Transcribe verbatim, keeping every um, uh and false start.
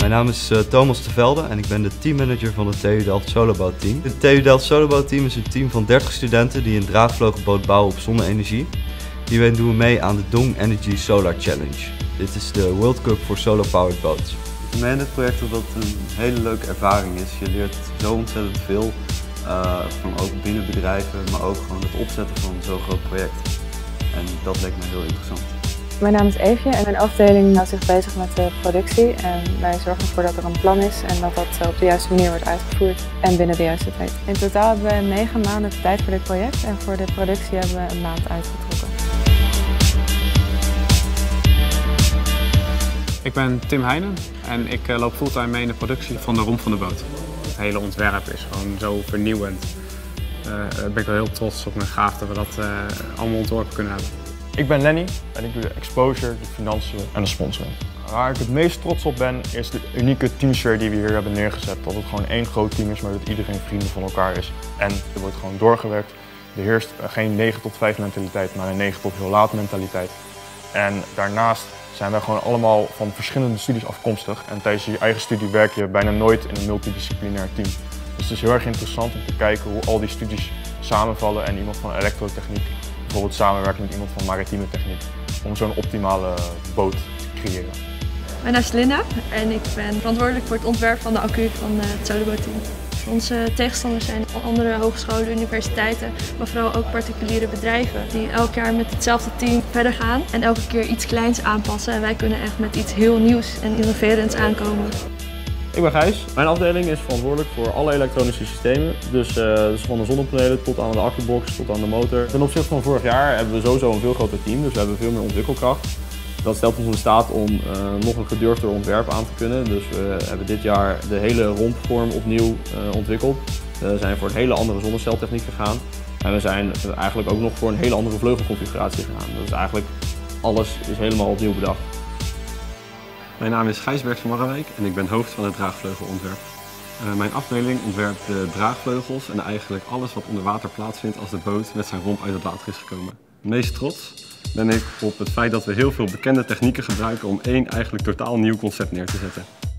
Mijn naam is uh, Thomas de Velde en ik ben de teammanager van het T U Delft Solobouwteam. Het T U Delft Solobouwteam is een team van dertig studenten die een draagvleugelboot bouwen op zonne-energie. Hiermee doen we mee aan de Dong Energy Solar Challenge. Dit is de World Cup voor solar-powered boats. Voor mij in dit project dat het een hele leuke ervaring is. Je leert zo ontzettend veel, uh, van ook binnen bedrijven, maar ook gewoon het opzetten van zo'n groot project. En dat leek me heel interessant. Mijn naam is Eefje en mijn afdeling houdt zich bezig met de productie. En wij zorgen ervoor dat er een plan is en dat dat op de juiste manier wordt uitgevoerd en binnen de juiste tijd. In totaal hebben we negen maanden de tijd voor dit project en voor de productie hebben we een maand uitgetrokken. Ik ben Tim Heijnen en ik loop fulltime mee in de productie van de romp van de boot. Het hele ontwerp is gewoon zo vernieuwend. Uh, Daar ben ik wel heel trots op en gaaf dat we dat uh, allemaal ontworpen kunnen hebben. Ik ben Lenny en ik doe de exposure, de financiën en de sponsoring. Waar ik het meest trots op ben is de unieke teamsfeer die we hier hebben neergezet. Dat het gewoon één groot team is, maar dat iedereen vrienden van elkaar is. En er wordt gewoon doorgewerkt. Er heerst geen negen tot vijf mentaliteit, maar een negen tot heel laat mentaliteit. En daarnaast zijn wij gewoon allemaal van verschillende studies afkomstig. En tijdens je eigen studie werk je bijna nooit in een multidisciplinair team. Dus het is heel erg interessant om te kijken hoe al die studies samenvallen en iemand van elektrotechniek bijvoorbeeld samenwerkt met iemand van maritieme techniek om zo'n optimale boot te creëren. Mijn naam is Linda en ik ben verantwoordelijk voor het ontwerp van de accu van het Solobouwteam. Onze tegenstanders zijn andere hogescholen, universiteiten, maar vooral ook particuliere bedrijven die elk jaar met hetzelfde team verder gaan en elke keer iets kleins aanpassen. En wij kunnen echt met iets heel nieuws en innoverends aankomen. Ik ben Gijs. Mijn afdeling is verantwoordelijk voor alle elektronische systemen. Dus, uh, dus van de zonnepanelen tot aan de accubox, tot aan de motor. Ten opzichte van vorig jaar hebben we sowieso een veel groter team, dus we hebben veel meer ontwikkelkracht. Dat stelt ons in staat om uh, nog een gedurfder ontwerp aan te kunnen. Dus we hebben dit jaar de hele rompvorm opnieuw uh, ontwikkeld. We zijn voor een hele andere zonneceltechniek gegaan. En we zijn eigenlijk ook nog voor een hele andere vleugelconfiguratie gegaan. Dus eigenlijk alles is helemaal opnieuw bedacht. Mijn naam is Gijs Bergs van Marrewijk en ik ben hoofd van het draagvleugelontwerp. Uh, mijn afdeling ontwerpt de draagvleugels en eigenlijk alles wat onder water plaatsvindt als de boot met zijn romp uit het water is gekomen. Meest trots ben ik op het feit dat we heel veel bekende technieken gebruiken om één eigenlijk totaal nieuw concept neer te zetten.